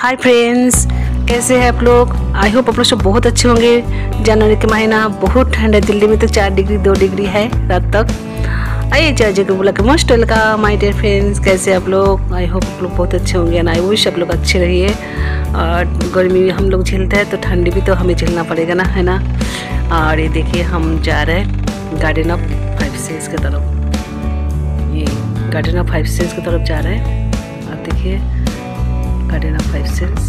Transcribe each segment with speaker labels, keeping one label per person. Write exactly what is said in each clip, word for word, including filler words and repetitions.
Speaker 1: Hi friends, कैसे हैं आप लोग। आई होप आप लोग सब बहुत अच्छे होंगे। जनवरी के महीना बहुत ठंड है, दिल्ली में तो चार डिग्री दो डिग्री है रात तक। आइए चार जगह बोला कि most welcome my dear friends. कैसे आप लोग। आई होप आप लोग बहुत अच्छे होंगे एंड आई विश आप लोग अच्छे रहिए। और गर्मी हम लोग झेलते हैं तो ठंडी भी तो हमें झेलना पड़ेगा ना, है ना। और ये देखिए हम जा रहे हैं गार्डन ऑफ फाइव सेंस की तरफ। ये गार्डन ऑफ फाइव सेंस की तरफ जा रहे हैं। आप देखिए गार्डन ऑफ फाइव सेंस।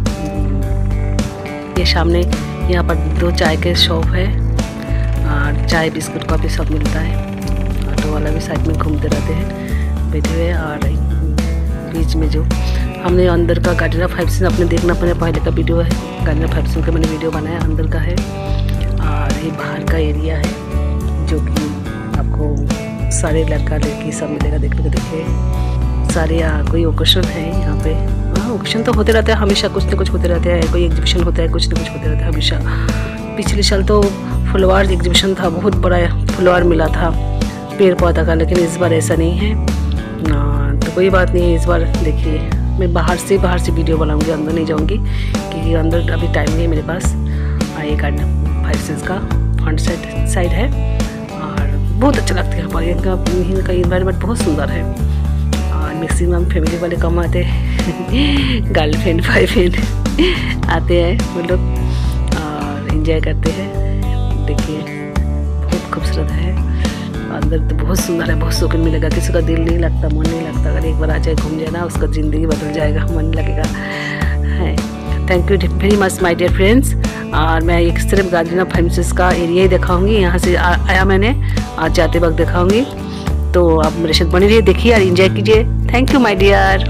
Speaker 1: ये सामने यहाँ पर दो चाय के शॉप है और चाय बिस्कुट कॉफी सब मिलता है। ऑटो वाला भी साइड में घूमते रहते हैं बैठे हुए। और बीच में जो हमने अंदर का गार्डन ऑफ फाइव सेंस अपने देखना पड़े, पहले का वीडियो है गार्डन ऑफ फाइव सेंस का, मैंने वीडियो बनाया अंदर का है। और ये बाहर का एरिया है जो कि आपको सारे लड़का लड़की सब मिलेगा देखने को। देखिए सारे यहाँ कोई ओकेशन है यहाँ पे। हाँ ओकेशन तो होते रहते हैं हमेशा, कुछ ना कुछ होते रहते हैं। कोई एग्जीबिशन होता है, कुछ ना कुछ होते रहता है हमेशा। पिछले साल तो फ्लावर एग्जीबिशन था, बहुत बड़ा फ्लावर मिला था पेड़ पौधा का, लेकिन इस बार ऐसा नहीं है ना। तो कोई बात नहीं है। इस बार देखिए मैं बाहर से बाहर से वीडियो बनाऊंगी, अंदर नहीं जाऊंगी क्योंकि अंदर अभी टाइम नहीं है मेरे पास। ये गार्डन फाइव सेंस का फ्रंट साइड साइड है और बहुत अच्छा लगता है। हमारे यहाँ का इन्वायरमेंट बहुत सुंदर है। और मैक्सिमम फैमिली वाले कम आते हैं, गर्लफ्रेंड बॉयफ्रेंड आते हैं वो लोग और एंजॉय करते हैं। देखिए बहुत खूबसूरत है, अंदर तो बहुत सुंदर है, बहुत सुकून मिलेगा। किसी का दिल नहीं लगता, मन नहीं लगता, अगर एक बार आ जाए घूम जाए ना, उसका ज़िंदगी बदल जाएगा, मन लगेगा है। Thank you very much my dear friends. और मैं एक सिर्फ गार्डन ऑफ फाइव सेंस का एरिया ही दिखाऊंगी, यहाँ से आ, आया मैंने आज जाते वक्त दिखाऊंगी। तो आप मेरे साथ बने रहिए, देखिए और एंजॉय कीजिए। Thank you my dear.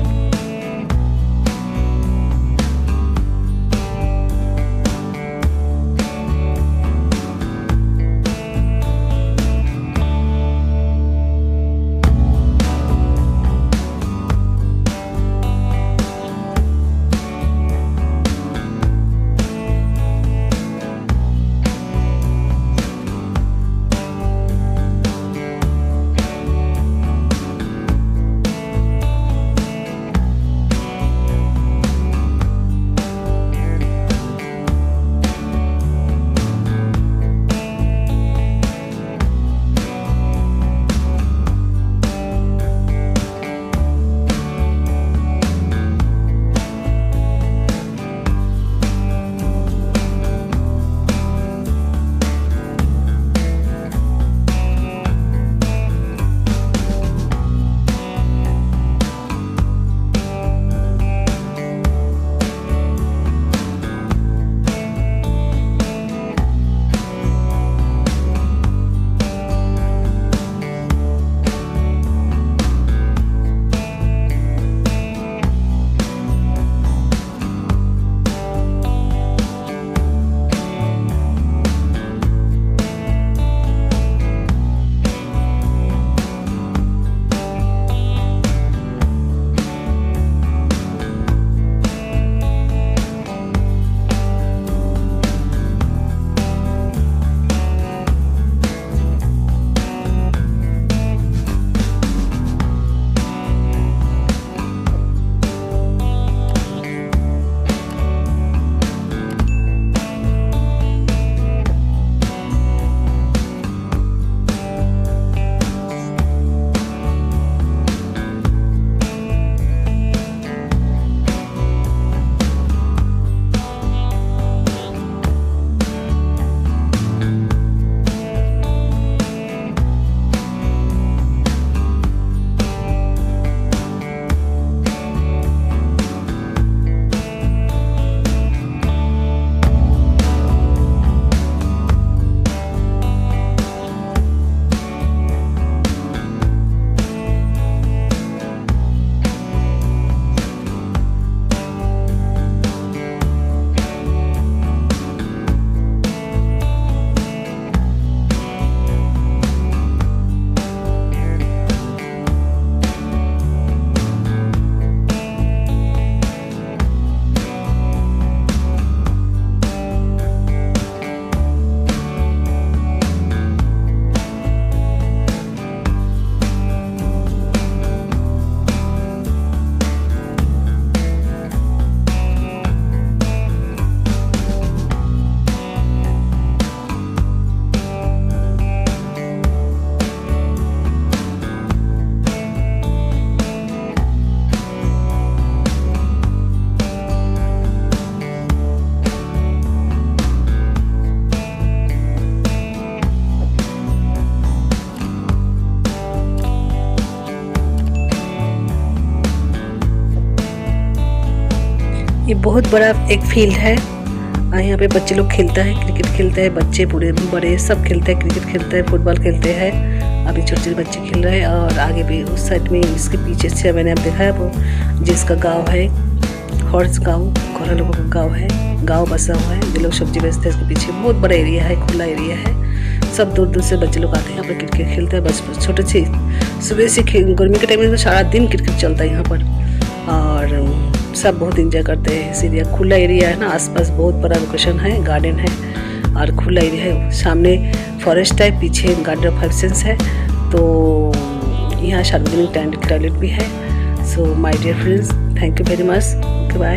Speaker 1: ये बहुत बड़ा एक फील्ड है। यहाँ पे बच्चे लोग खेलता है, क्रिकेट खेलते हैं, बच्चे बूढ़े बड़े सब खेलते हैं, क्रिकेट खेलते हैं, फुटबॉल खेलते हैं। अभी छोटे छोटे बच्चे खेल रहे हैं और आगे भी उस साइड में इसके पीछे से मैंने अब देखा है वो जिसका गांव है, हॉर्स गांव, कोरा लोगों का गांव है, गांव बसा हुआ है। ये लोग सब्जी बेचते हैं। इसके पीछे बहुत बड़ा एरिया है, खुला एरिया है। सब दूर दूर से बच्चे लोग आते हैं यहाँ पर क्रिकेट खेलते हैं। बस छोटे से सुबह से गर्मी के टाइम में तो सारा दिन क्रिकेट चलता है यहाँ पर और सब बहुत एंजॉय करते हैं। इस एरिया खुला एरिया है ना, आसपास बहुत बड़ा लोकेशन है, गार्डन है और खुला एरिया है। सामने फॉरेस्ट है, पीछे गार्डन ऑफ हेक्सेंस है। तो यहाँ सार्वजनिक टॉयलेट भी है। So my dear friends, thank you very much, okay bye.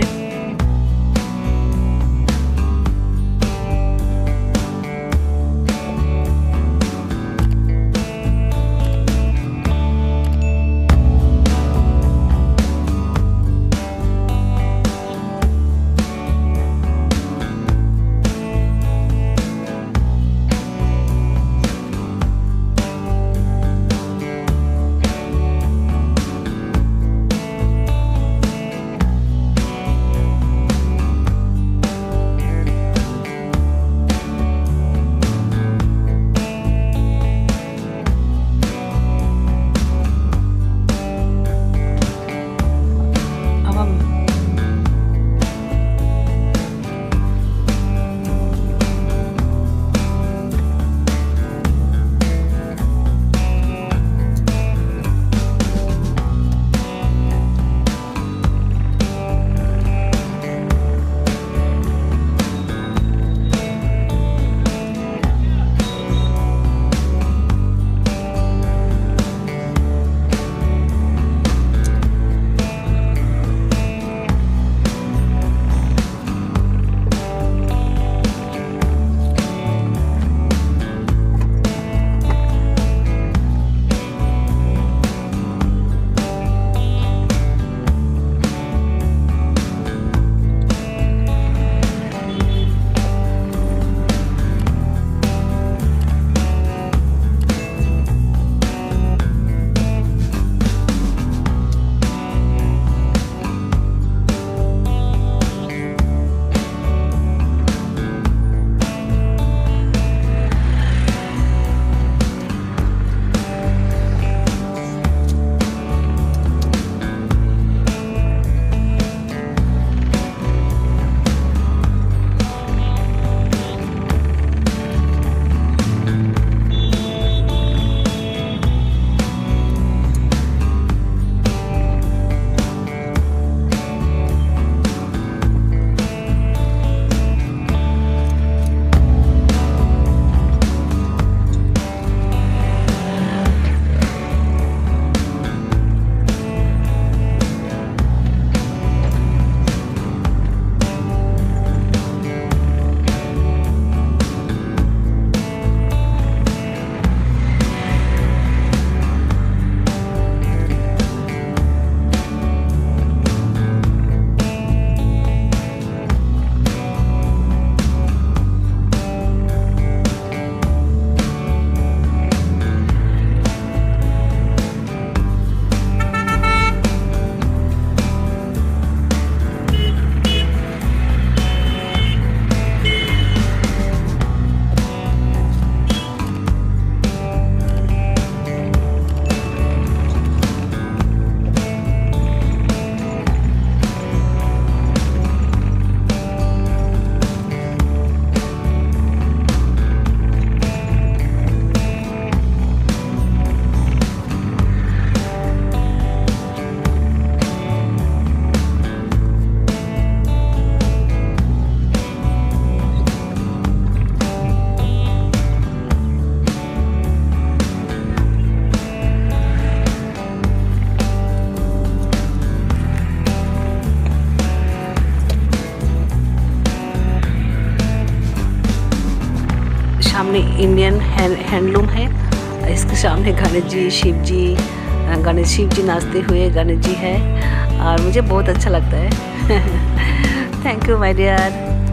Speaker 1: सामने इंडियन हैंडलूम है। इसके सामने गणेश जी, शिव जी, गणेश शिव जी नाचते हुए गणेश जी है और मुझे बहुत अच्छा लगता है। Thank you my dear.